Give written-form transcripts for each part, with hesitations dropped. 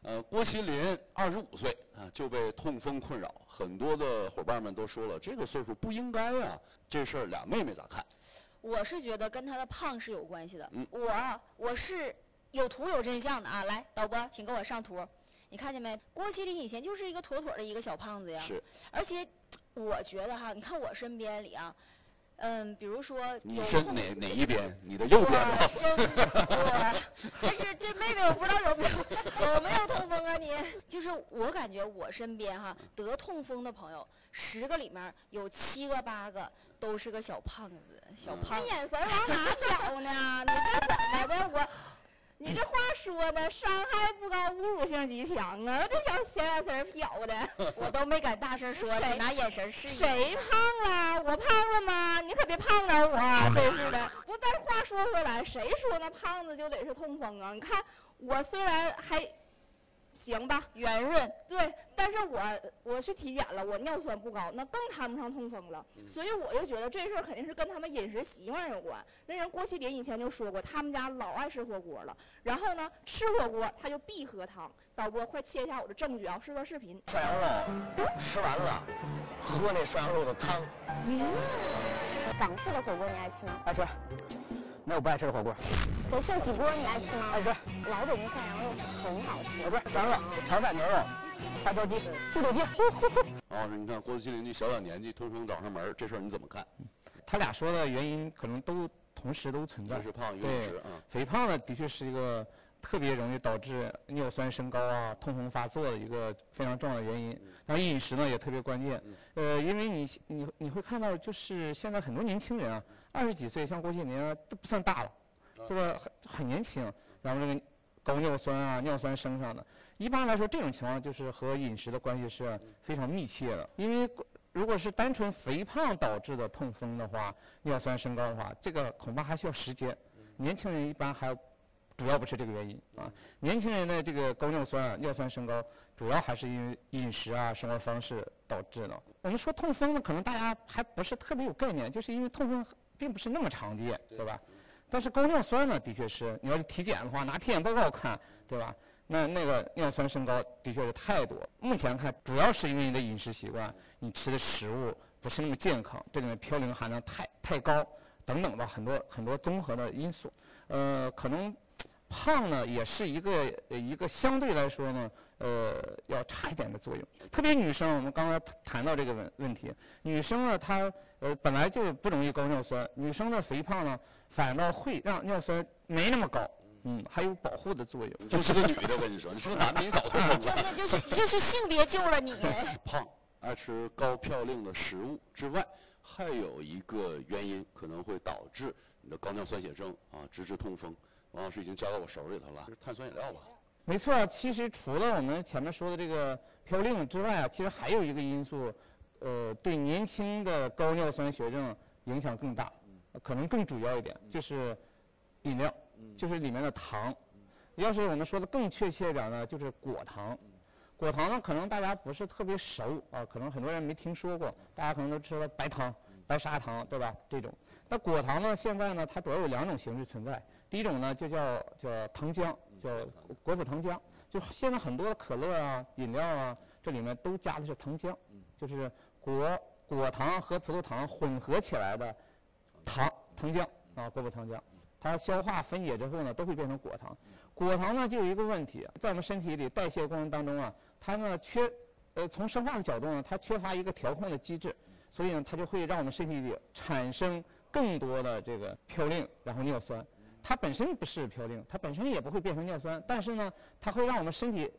郭麒麟25岁啊就被痛风困扰，很多的伙伴们都说了，这个岁数不应该啊。这事儿俩妹妹咋看？ 我是觉得跟他的胖是有关系的。我是有图有真相的啊！来，导播，请给我上图。你看见没？郭麒麟以前就是一个妥妥的一个小胖子呀。 是。 而且，我觉得哈，你看我身边里啊。比如说你是哪一边？你的右边吗？ 但是这妹妹我不知道有没有痛风啊你？就是我感觉我身边哈得痛风的朋友，10个里面有7个8个都是个小胖子，小胖。 你眼神往哪瞟呢？你这怎么的？你这话说的伤害不高，侮辱性极强啊！这小眼神瞟的， 我都没敢大声说，你拿眼神示意。 谁胖了？我胖了吗？你可别胖着我，真是的。不，但是话说回来，谁说那胖子就得是痛风啊？你看我虽然还行吧， 圆润， 对，但是我去体检了，我尿酸不高，那更谈不上痛风了。所以我就觉得这事儿肯定是跟他们饮食习惯有关。那人郭麒麟以前就说过，他们家老爱吃火锅了，然后呢，吃火锅他就必喝汤。导播，快切一下我的证据啊，是段视频。 涮羊肉吃完了，喝那涮羊肉的汤。 港式的火锅你爱吃吗？ 爱吃。没有不爱吃的火锅。 对，寿喜锅你爱吃吗？ 爱吃。 老北京涮羊肉很好吃。 我吃涮羊肉、潮汕牛肉、花椒鸡、猪肚鸡。 你看郭麒麟这小年纪痛风找上门，这事儿你怎么看？ 他俩说的原因可能都同时都存在。 就是胖一个饮食啊。 肥胖呢，的确是一个特别容易导致尿酸升高啊、痛风发作的一个非常重要的原因。然后饮食呢也特别关键。因为你会看到，就是现在很多年轻人啊，20几岁，像郭麒麟啊都不算大了，对吧？很年轻，然后这个高尿酸啊、尿酸升上的。一般来说，这种情况就是和饮食的关系是非常密切的。因为如果是单纯肥胖导致的痛风的话，尿酸升高的话，这个恐怕还需要时间。年轻人一般还主要不是这个原因啊。年轻人的这个高尿酸、尿酸升高，主要还是因为饮食啊、生活方式导致的。我们说痛风呢，可能大家还不是特别有概念，就是因为痛风并不是那么常见，对吧？但是高尿酸呢，的确是你要是体检的话，拿体检报告看，对吧？那个尿酸升高的确是太多。目前看，主要是因为你的饮食习惯，你吃的食物不是那么健康，这里面嘌呤含量太高等等吧，很多综合的因素。可能胖呢也是一个相对来说呢，要差一点的作用。特别女生，我们刚才谈到这个问题，女生呢她本来就不容易高尿酸，女生的肥胖呢反倒会让尿酸没那么高。还有保护的作用。 你就是个女的，我跟你说，你是个男的，你早痛风了。 真的就是性别救了你。 胖，爱吃高嘌呤的食物之外，还有一个原因可能会导致你的高尿酸血症啊，直至痛风。王老师已经交到我手里头了，是碳酸饮料吧？ 没错，其实除了我们前面说的这个嘌呤之外啊，其实还有一个因素，对年轻的高尿酸血症影响更大，可能更主要一点，就是饮料。就是里面的糖，要是我们说的更确切一点呢，就是果糖。果糖呢，可能大家不是特别熟啊，可能很多人没听说过，大家可能都知道白糖、白砂糖，对吧？这种。那果糖呢，现在呢，它主要有2种形式存在。第一种呢，就叫糖浆，叫果葡糖浆。就现在很多的可乐啊、饮料啊，这里面都加的是糖浆，就是果糖和葡萄糖混合起来的糖浆啊，果葡糖浆。它消化分解之后呢，都会变成果糖。果糖呢，就有一个问题，在我们身体里代谢过程当中啊，它呢从生化的角度呢，它缺乏一个调控的机制，所以呢，它就会让我们身体里产生更多的这个嘌呤，然后尿酸。它本身不是嘌呤，它本身也不会变成尿酸，但是呢，它会让我们身体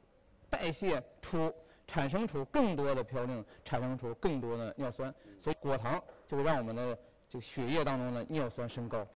产生出更多的嘌呤，产生出更多的尿酸，所以果糖就会让我们的这个血液当中的尿酸升高。